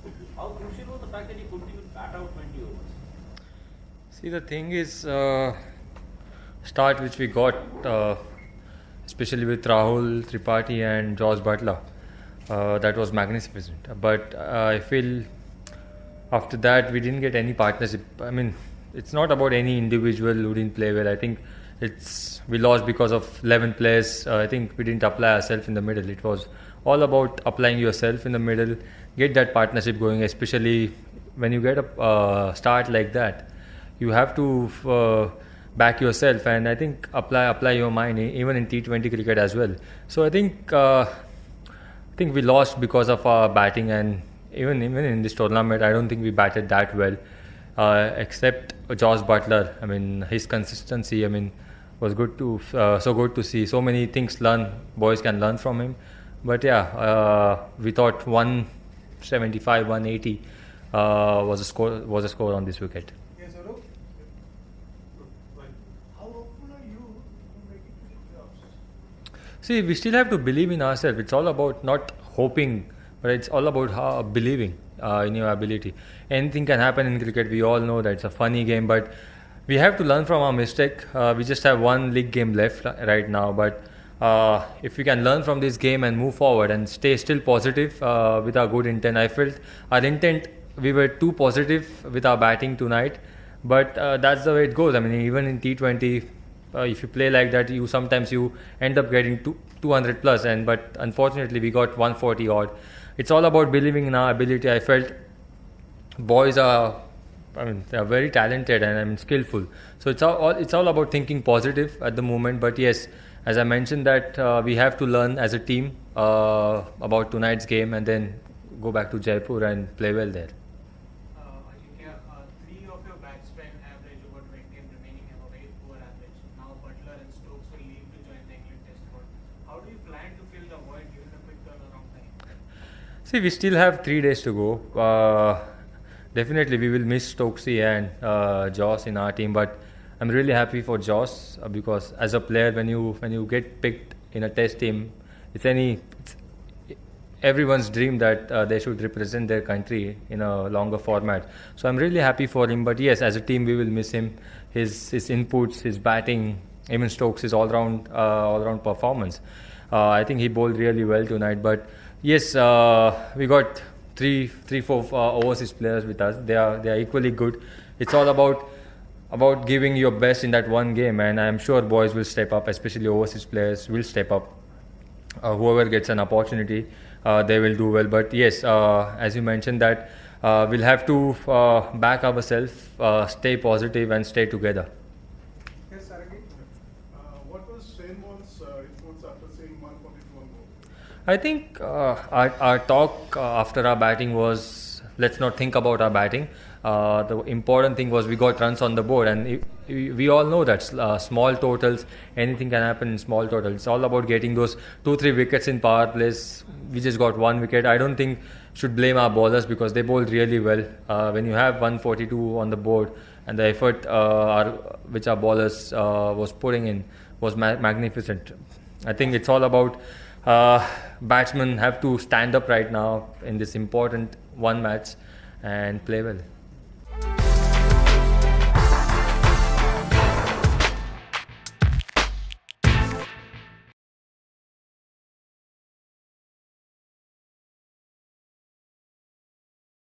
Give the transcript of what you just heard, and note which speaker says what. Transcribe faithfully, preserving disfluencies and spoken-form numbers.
Speaker 1: How crucial was the fact that he couldn't even bat out twenty overs?
Speaker 2: See, the thing is, uh, start which we got, uh, especially with Rahul Tripathi and Josh Butler, uh, that was magnificent. But uh, I feel after that we didn't get any partnership. I mean, it's not about any individual who didn't play well. I think it's we lost because of eleven players. Uh, I think we didn't apply ourselves in the middle. It was all about applying yourself in the middle, get that partnership going, especially when you get a uh, start like that. You have to uh, back yourself, and I think apply apply your mind even in T twenty cricket as well. So I think uh, I think we lost because of our batting, and even even in this tournament, I don't think we batted that well, uh, except Josh Butler. I mean, his consistency, I mean, was good to uh, so good to see. So many things learn boys can learn from him. But yeah, uh, we thought one seventy-five, one eighty uh, was a score was a score on this wicket.
Speaker 3: Yes, Arup. How hopeful are you to make it to the playoffs?
Speaker 2: See, we still have to believe in ourselves. It's all about not hoping, but it's all about how believing uh, in your ability. Anything can happen in cricket. We all know that it's a funny game, but we have to learn from our mistake. Uh, we just have one league game left right now, but uh, if we can learn from this game and move forward and stay still positive uh, with our good intent, I felt our intent, we were too positive with our batting tonight, but uh, that's the way it goes. I mean, even in T twenty, uh, if you play like that, you sometimes you end up getting two, 200 plus, and but unfortunately we got one forty odd. It's all about believing in our ability. I felt boys are, I mean, they are very talented and I mean skillful. So it's all it's all about thinking positive at the moment. But yes, as I mentioned, that uh, we have to learn as a team uh, about tonight's game and then go back to Jaipur and play well there.
Speaker 4: Uh, Ajinkya, uh, three of your batsmen average over twenty and remaining have a very poor average. Now Butler and Stokes will leave to join the England Test squad. How do you plan to fill the void given the quick turnaround time?
Speaker 2: See, we still have three days to go. Uh, definitely, we will miss Stokesy and uh, Joss in our team, but I'm really happy for Joss uh, because as a player, when you when you get picked in a Test team, it's any it's everyone's dream that uh, they should represent their country in a longer format. So I'm really happy for him. But yes, as a team, we will miss him. His his inputs, his batting, even Stokes, his all round uh, all round performance. Uh, I think he bowled really well tonight. But yes, uh, we got three, three, four uh, overseas players with us. They are they are equally good. It's all about about giving your best in that one game, and I'm sure boys will step up, especially overseas players will step up. Uh, whoever gets an opportunity, uh, they will do well. But yes, uh, as you mentioned, that uh, we'll have to uh, back ourselves, uh, stay positive, and stay together.
Speaker 3: Yes, Saragi. Uh, what was Shane Warne's uh, inputs after seeing one forty-two on board?
Speaker 2: I think uh, our, our talk uh, after our batting was, let's not think about our batting. Uh, the important thing was we got runs on the board, and it, we, we all know that uh, small totals, anything can happen in small totals. It's all about getting those two, three wickets in power plays. We just got one wicket. I don't think should blame our bowlers because they bowled really well. Uh, when you have one forty-two on the board and the effort uh, our, which our bowlers uh, was putting in was ma- magnificent. I think it's all about uh, batsmen have to stand up right now in this important one match and play well.